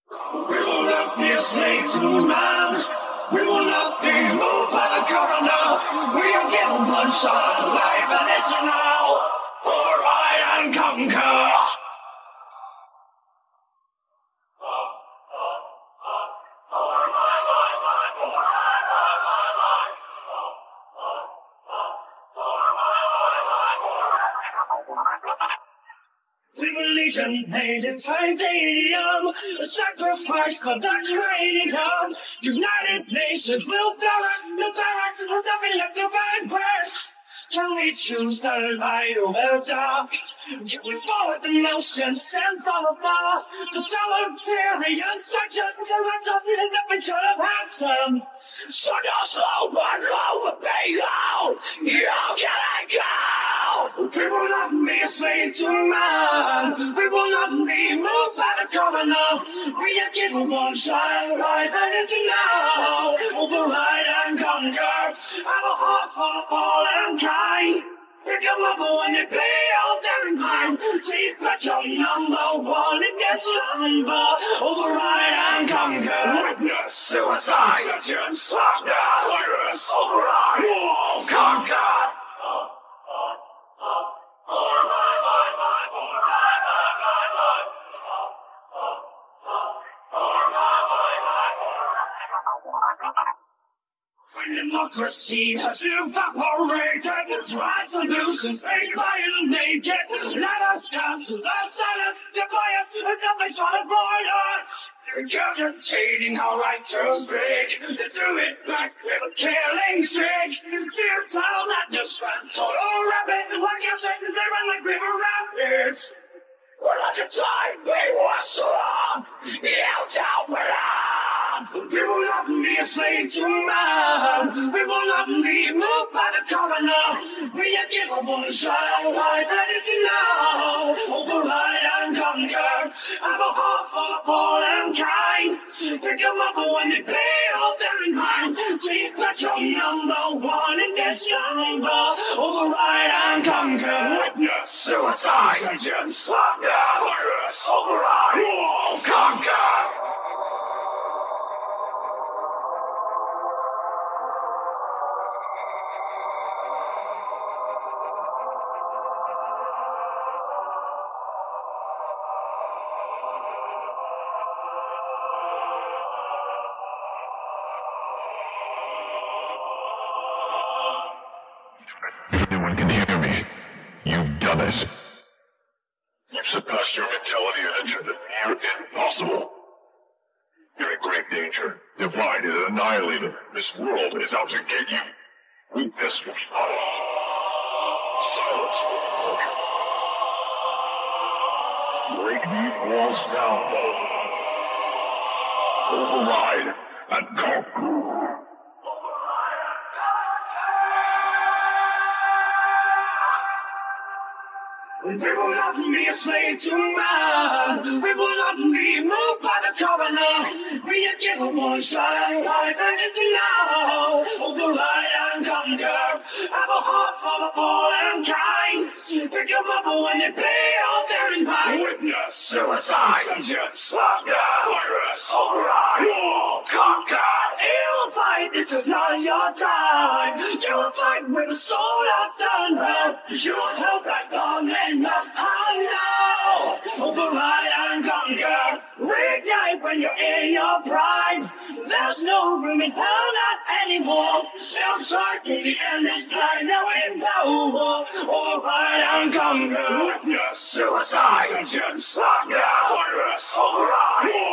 We will not be a slave to man. We will not be moved by the governor. We are given one shot at life, and it's now. Override and conquer. The Legion made its titanium, a sacrifice for the cranium. United Nations will flourish, no barrack, there's nothing left to vanquish. Can we choose the light over the dark? Can we forward the notion, send from afar? Totalitarian section, the ransom is nothing short of handsome. So no slow, but low, obey low. You cannot go. We will not be a slave to man. We will not be moved by the governor. We are given one shot at life, and it's now. Override and conquer. Have a heart for all and kind. Pick them up when they pay all their mind. Take back your number one in this number. Override and conquer. Witness suicide. Sentence slander. Virus. Override. War. Conquer. Democracy has evaporated. Right solutions made by the naked. Let us dance to the silence. Defiance is nothing short of violence. Regurgitating our right to speak. They threw it back with a killing streak. Futile madness ran total rapid. Like I said, they run like river rapids. We're like a tide, we were strong. You don't belong. We will not be a slave to man. We will not be moved by the governor. We are given one shot at life, and it's now. Override and conquer. Have a heart for the poor and kind. Pick them up when they pay all their mind. Take back your number one in this number. Override and conquer. Witness suicide. Sentence slander. Virus. Override. War. Conquer. If anyone can hear me, you've done it. You've surpassed your mentality and entered the near impossible. You're in great danger. Divided and annihilated. This world is out to get you. Weakness will follow. Silence will follow. Break these walls down. Override and conquer. We will not be a slave to man. We will not be moved by the governor. We are given one shot at life, and it's now. Override and conquer. Have a heart for the poor and kind. Pick them up when they pay all their mind. Witness suicide. Sentence slander. Virus. Override. War. Conquer. You will fight. This is not your time. You will fight with a soul of thunder. You will help that long enough. I know. Override and conquer. Reignite when you're in your prime. There's no room in hell, not anymore. Still shark in the endless night. Now in power. Override and conquer. Witness suicide. Sentence slander. Virus. Override.